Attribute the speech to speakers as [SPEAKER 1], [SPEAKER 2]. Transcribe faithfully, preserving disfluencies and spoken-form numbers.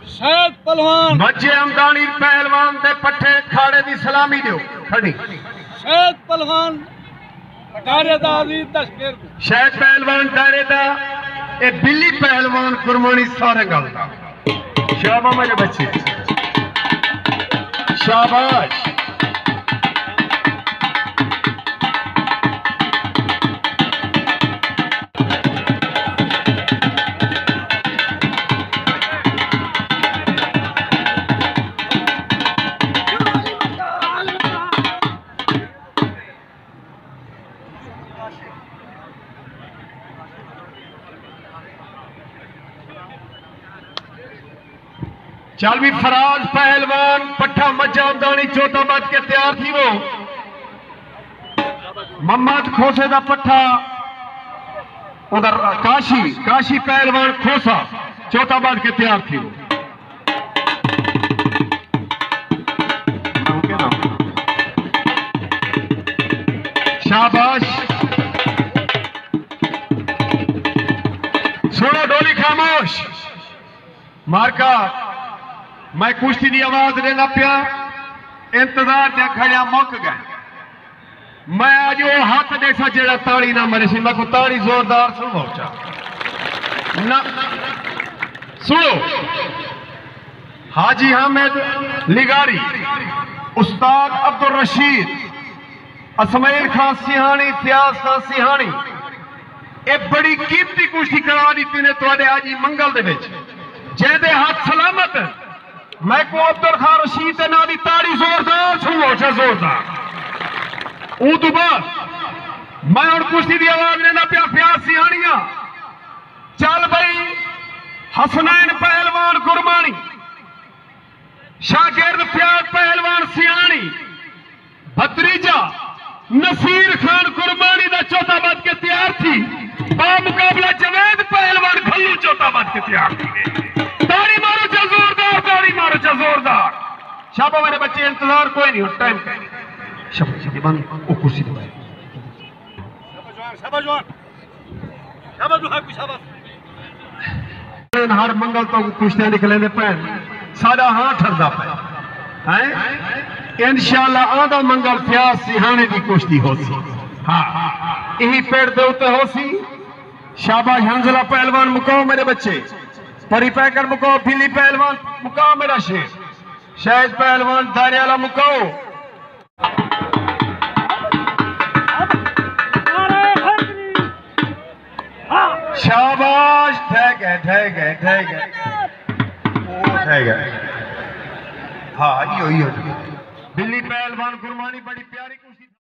[SPEAKER 1] शहद पहलवान
[SPEAKER 2] बच्चे अमदानी पहलवान दे पट्ठे खाड़े दी सलामी दियो खड़ी।
[SPEAKER 1] शहद पहलवान दायरेदार दी तस्वीर
[SPEAKER 2] शहद पहलवान दायरेदार ए बिल्ली पहलवान कुर्बानी सारे गल दा। शाबाश मेरे बच्चे, शाबाश। चल भी फराज पहलवान पट्ठा मज्जा अमदानी चोटाबाद के तैयार थी वो। मोहम्मद खोसे का पट्ठा उधर काशी काशी पहलवान खोसा चोटाबाद के तैयार थी वो। शाबाश। सुनो डोली खामोश। मार्का मैं कुश्ती की आवाज लेना पिया, इंतजार दे खड़िया मुक गए। मैं आज वो हाथ देखा जेड़ा ताड़ी ना मरे सी, मैं को ताड़ी जोरदार सुनो चा ना सुनो। हाजी हामिद लिगारी, उस्ताद अब्दुल रशीद, असमाइल खान सिहानी, फयाज खान सिहानी, ये बड़ी कीमती कुश्ती करा दी ने तुहाडे आज मंगल दे विच, जेदे हाथ सलामत। मैं को अब्दुल खान रशीद ना दी ताड़ी जोरदार सुनो चा जोरदार। ऊ तो बाद मैं और कुश्ती की आवाज लेना पिया फयाज सिहानिया। चल भाई हसनैन पहलवान कुर्बानी, शागिर्द फयाज पहलवान सिहानी, भतीजा नसीर खान कुर्बानी का चौथाबाद के तैयार थी। बा मुकाबला जवेद पहलवान खल्लू चौथाबाद के तैयार थी। ताड़ी मारो चा जोरदार, ताड़ी मारो चा जोरदार। शाबाश मेरे बच्चे, इंतजार कोई नहीं, टाइम का नहीं। शाबाश बंद ओ कुर्सी पे
[SPEAKER 1] शाबाश जवान, शाबाश शाबाश शाबाश।
[SPEAKER 2] हर मंगल तो कुश्तियां निकले ने भैन साडा हां ठरदा पे हैं। इंशाअल्लाह आधा मंगल फयाज सिहाने की कुश्ती होसी। हाँ यही पेड़ दे उत्ते होसी। शाबाश हंजला पहलवान मुकाओ मेरे बच्चे, परी पैकर मुकाओ, फिली पहलवान मुकाओ मेरा शेर, शहद पहलवान दायरे वाला मुकाओ। शाबाश ठहर गए ठहर गए ठहर गए ठहर गए। हाँ यो यो बिल्ली पहलवान कुर्बानी बड़ी प्यारी कुश्ती।